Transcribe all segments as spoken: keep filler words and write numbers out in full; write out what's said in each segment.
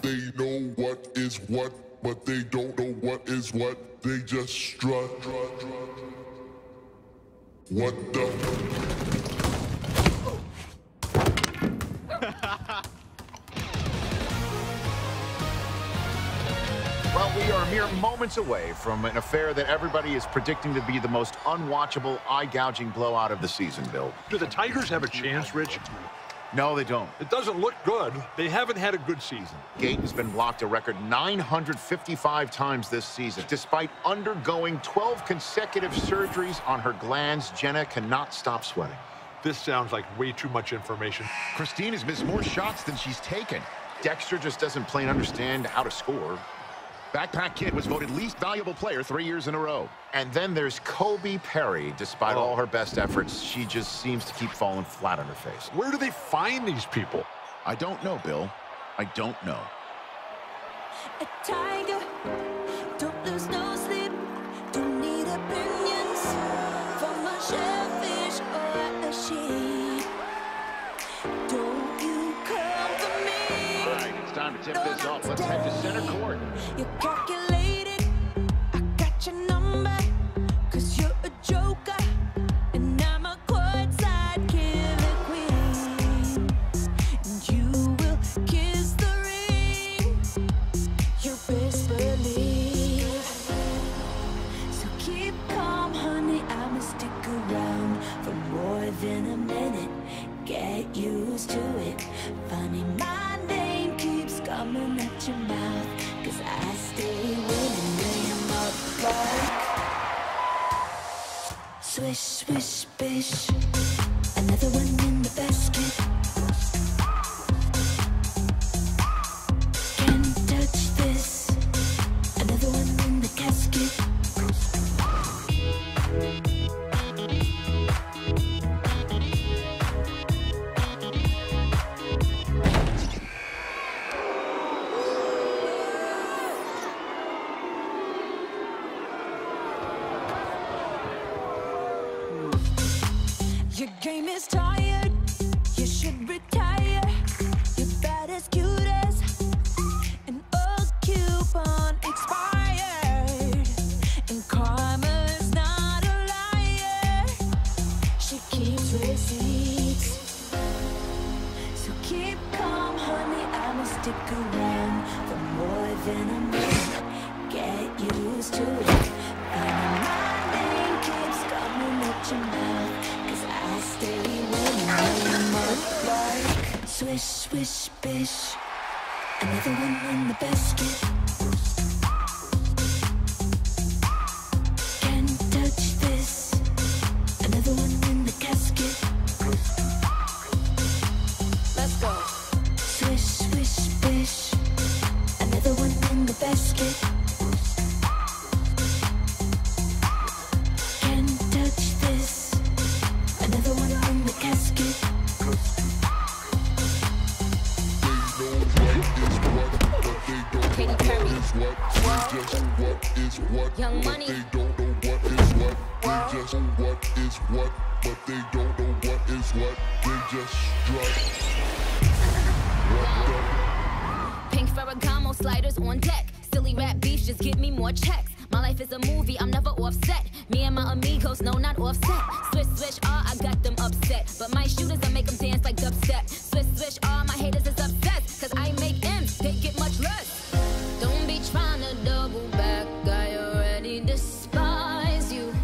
they know what is what, but they don't know what is what. They just strut. What the? Well, we are mere moments away from an affair that everybody is predicting to be the most unwatchable, eye-gouging blowout of the season, Bill. Do the Tigers have a chance, Rich? No, they don't. It doesn't look good. They haven't had a good season. Gayton's been blocked a record nine hundred fifty-five times this season. Despite undergoing twelve consecutive surgeries on her glands, Jenna cannot stop sweating. This sounds like way too much information. Christine has missed more shots than she's taken. Dexter just doesn't plain understand how to score. Backpack Kid was voted least valuable player three years in a row. And then there's Kobe Perry. Despite oh. all her best efforts, she just seems to keep falling flat on her face. Where do they find these people? I don't know, Bill. I don't know. A tiger, don't lose no sleep, don't need opinions from a shellfish or a sheep. Don't you come for me. All right, it's time to tip this off. Let's head to center court. You're calculated, I got your number, cause you're a joker, and I'm a courtside killer queen. And you will kiss the ring, you best believe. So keep calm, honey, I'ma stick around for more than a minute. Get used to it. Funny, my name keeps coming at your mouth, cause I stay winning, name up like swish, swish, bish. Another one in the basket. Can't touch this. Another one in the casket. Your game is tired, you should retire. You're bad as cute as an old coupon expired. And karma's not a liar, she keeps receipts. So keep calm, honey, I'ma stick around for more than a minute. Get used to it. And my name keeps coming at your mouth, I stay winning, name up like swish, swish, bish. Another one in the basket. Can't touch this. Another one in the casket. Let's go. Swish, swish, bish. Another one in the basket. Young Money. They don't know what is what. They just know what is what, but they don't know what is what. They just strut. Pink Ferragamo sliders on deck. Silly rap beefs just give me more checks. My life is a movie, I'm never offset. Me and my amigos, no, not offset. Swish, swish, ah, I got them upset. But my shooters, I make them dance like dubstep. Swish, swish, ah, my haters is upset. Cause I make M's, they get much less. Don't be trying to double back, I already despise you.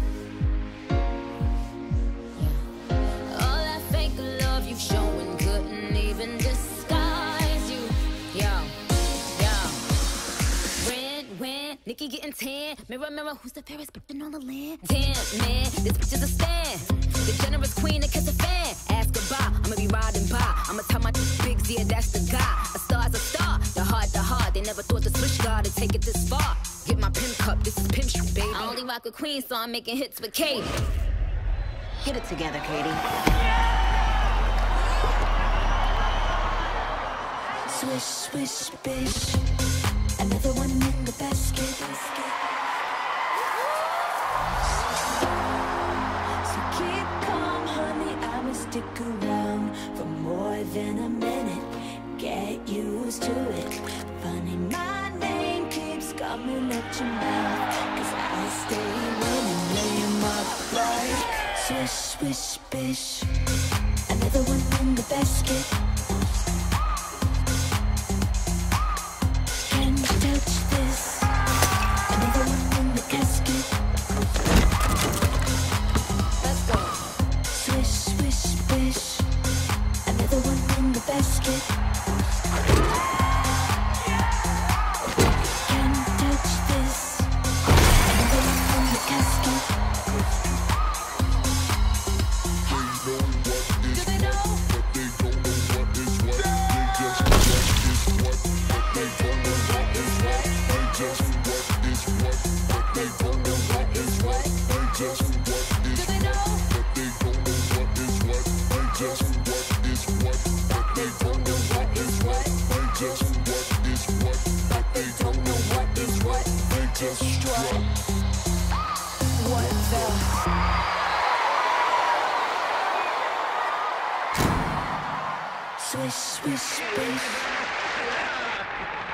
Yeah. All that fake love you've shown couldn't even disguise you. Yo, yo. Red, when, Nikki getting tan. Mirror, mirror, who's the fairest bitch on the land? Damn, man, this bitch is a stand. The generous queen that kiss a fan. Ask goodbye, I'ma be riding by. I'ma tell my big Z, that's the guy. A star's a star, the hard, the hard. They never thought the switch guard would take it this far. Get my pimp cup, this is pimp street, baby. I only rock a queen, so I'm making hits with Katie. Get it together, Katie. Swish, swish, bish. Another one in the basket. So keep calm, honey, I'ma stick around for more than a minute. get used to it. Funny, my name keeps coming at your mouth, 'cause I stay running, lay 'em up like swish, swish, bish. Another one in the basket. Can you touch this? Another one in the casket. Let's go. Swish, swish, bish. Another one in the basket. Can you touch this? Another one in the casket. Do they know? But they don't know what is what. They just what is what. But they don't know what is what. They just what is what. But they don't know what is what. They just what is Do they know? But they don't know what is what. They just what is what. But they don't know what is what. They just what is what. But they don't know what is what. They just strut. What the? Swish, swish, bish.